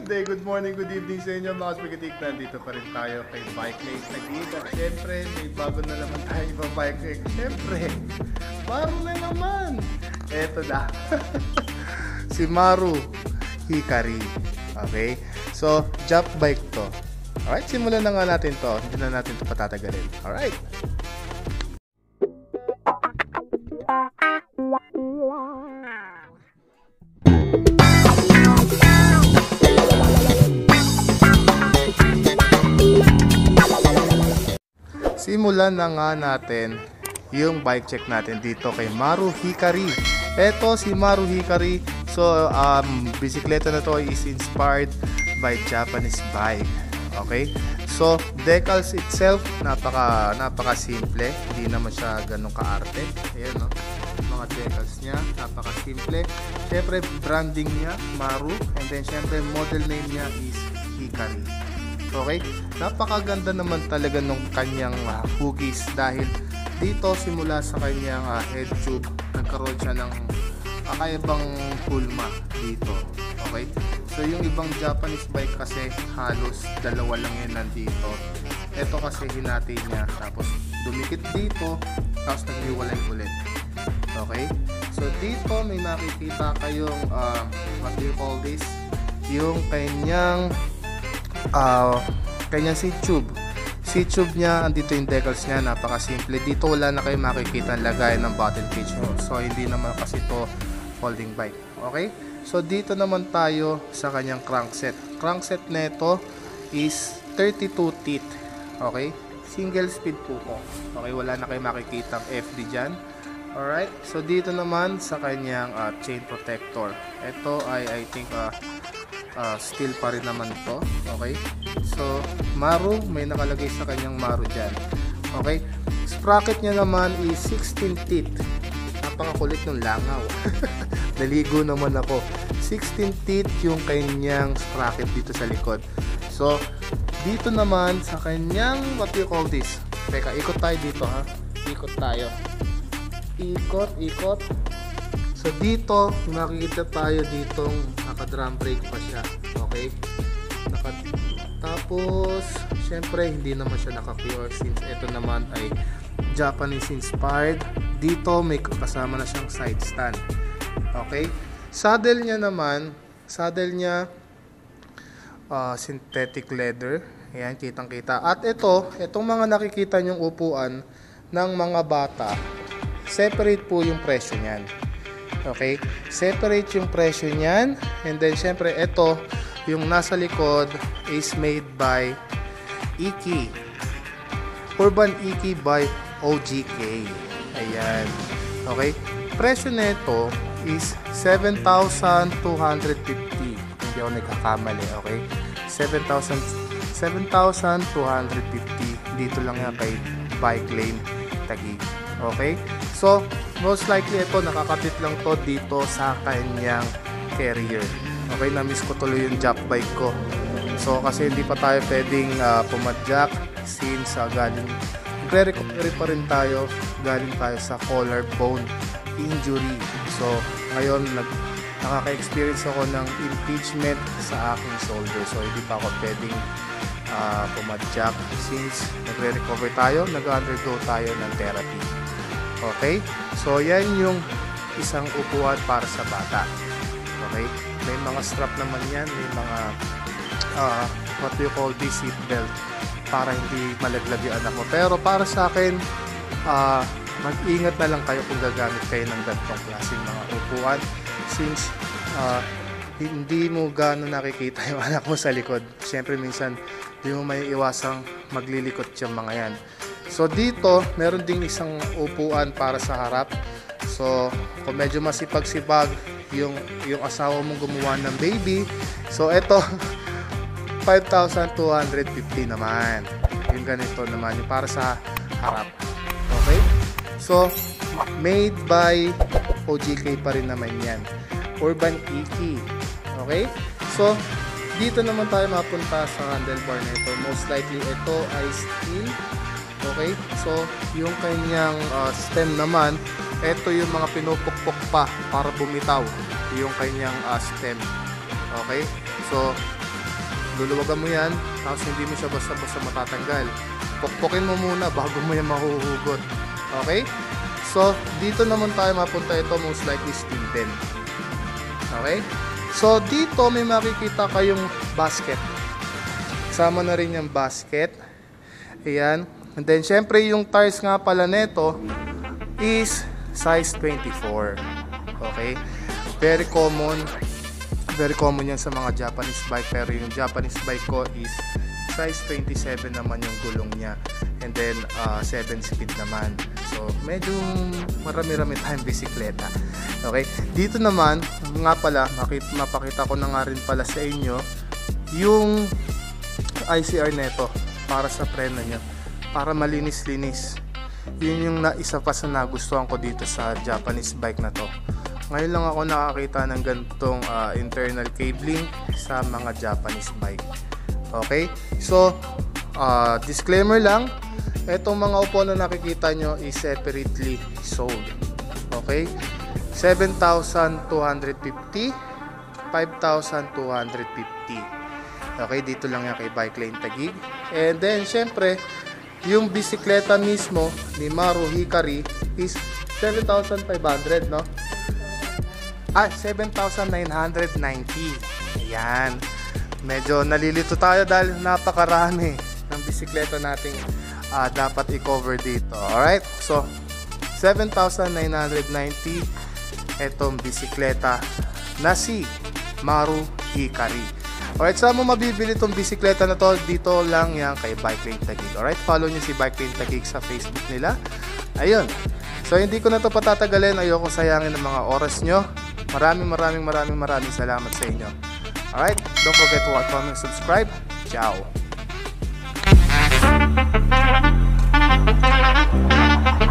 Good morning, good evening sa inyo mga spaghetti. Nandito pa rin tayo kay Bike Lane Taguig. At syempre, may bago na naman tayo ibang bike lane. Syempre, Maru na naman. Eto na. Si Maru Hikari. Okay? So, jump bike to. Alright, simulan na nga natin to. Hindi na natin to patatagalin. Alright. Simulan na nga natin yung bike check natin dito kay Maru Hikari. Eto si Maru Hikari. So, bisikleta na to is inspired by Japanese bike. Okay? So, decals itself, napaka simple. Hindi naman siya ganun kaarte. Ayan, no? Mga decals niya, napaka simple. Syempre, branding niya, Maru. And then, syempre, model name niya is Hikari. Okay? Napakaganda naman talaga nung kanyang hugis dahil dito simula sa kanyang head tube nagkaroon siya ng kakaibang hulma dito. Okay? So yung ibang Japanese bike kasi halos dalawa lang yan nandito. Ito kasi hinati niya tapos dumikit dito tapos naghiwalay ulit. Okay? So dito may makikita kayong what do you call this? Yung kanyang seat tube. Seat tube niya, andito yung decals niya, napakasimple. Dito wala na kayo makikita ang lagayan ng bottle cage. So hindi naman kasi to folding bike. Okay? So dito naman tayo sa kanyang crankset. Crankset nito is 32 teeth. Okay? Single speed po to. Okay, wala na kayo makikita ang FD dyan. Alright? So dito naman sa kanyang chain protector. Ito ay I think steel pa rin naman to. Okay? So, Maru, may nakalagay sa kanyang Maru dyan. Okay? Sprocket niya naman is 16 teeth. Napakakulit ng langaw. Naligo naman ako. 16 teeth yung kanyang sprocket dito sa likod. So, dito naman sa kanyang, what do you call this? Teka, ikot tayo dito ha. Ikot tayo. Ikot. So dito, makikita tayo ditong naka-drum brake pa siya. Okay? Tapos, syempre, hindi naman siya naka-pure since ito naman ay Japanese inspired. Dito, may kasama na siyang side stand. Okay? Saddle niya naman, synthetic leather. Ayan, kitang-kita. At itong mga nakikita niyong upuan ng mga bata, separate po yung presyo niyan. Okay? Separate yung presyo niyan. And then, syempre, ito, yung nasa likod is made by Iki. Urban Iki by OGK. Ayan. Okay? Presyo nito is 7,250. Hindi ako nagkakamali. Okay? 7,250. Dito lang yan kay Bike Lane Taguig. Okay? So, most likely ito, nakakapit lang to dito sa kanyang carrier. Okay, na-miss ko tuloy yung jump bike ko. So, kasi hindi pa tayo pwedeng pumadjak since galing, nagre-recovery pa rin tayo, galing tayo sa collarbone injury. So, ngayon, nakaka-experience ako ng impingement sa aking shoulder. So, hindi pa ako pwedeng pumadjak since nagre-recover tayo, nag-undergo tayo ng therapy. Okay? So, yan yung isang upuan para sa bata. Okay? May mga strap naman yan. May mga what do you call this, seat belt para hindi malaglag yung anak mo. Pero para sa akin, mag-ingat na lang kayo kung gagamit kayo ng ganitong klaseng mga upuan since hindi mo gano'n nakikita yung anak mo sa likod. Siyempre, minsan, hindi mo may iwasang maglilikot yung mga yan. So dito, meron ding isang upuan para sa harap. So kung medyo masipag-sipag yung asawa mong gumawa ng baby, so eto 5,250 naman. Yung ganito naman, yung para sa harap. Okay? So made by OGK pa rin naman yan. Urban Iki. Okay? So dito naman tayo mapunta sa handlebar na ito. Most likely ito ay steel. Okay, so yung kanyang stem naman, ito yung mga pinupukpok pa para bumitaw yung kanyang stem. Okay, so luluwagan mo yan, tapos hindi mo siya basta-basta matatanggal. Pukpukin mo muna bago mo yan mahuhugot. Okay? So, dito naman tayo mapunta. Ito most likely steel din. Okay? So, dito may makikita kayong basket. Kasama na rin yung basket. Ayan. And then, syempre, yung tires nga pala neto is size 24. Okay? Very common. Very common yan sa mga Japanese bike. Pero yung Japanese bike ko is size 27 naman yung gulong niya. And then, 7 speed naman. So, medyo marami-rami tayong bisikleta. Okay? Dito naman, nga pala, mapakita ko na nga rin pala sa inyo yung ICR neto para sa preno niya. Para malinis-linis. Yun yung isa pa sa nagustuhan ko dito sa Japanese bike na to. Ngayon lang ako nakakita ng ganitong internal cabling sa mga Japanese bike. Okay? So, disclaimer lang, itong mga upo na nakikita nyo is separately sold. Okay? 7,250, 5,250. Okay, dito lang yan kay Bike Lane Taguig. And then, syempre, yung bisikleta mismo ni Maru Hikari is 7,500, no? 7,990. Ayan. Medyo nalilito tayo dahil napakarami ng bisikleta nating dapat i-cover dito. Alright? So, 7,990 etong bisikleta na si Maru Hikari. Alright, saan mo mabibili itong bisikleta na to? Dito lang yan kay Bike Lane Taguig. Alright, follow nyo si Bike Lane Taguig sa Facebook nila. Ayun. So, hindi ko na to patatagalin. Ayoko sayangin ng mga oras nyo. Maraming salamat sa inyo. Alright, don't forget to like, comment, subscribe. Ciao!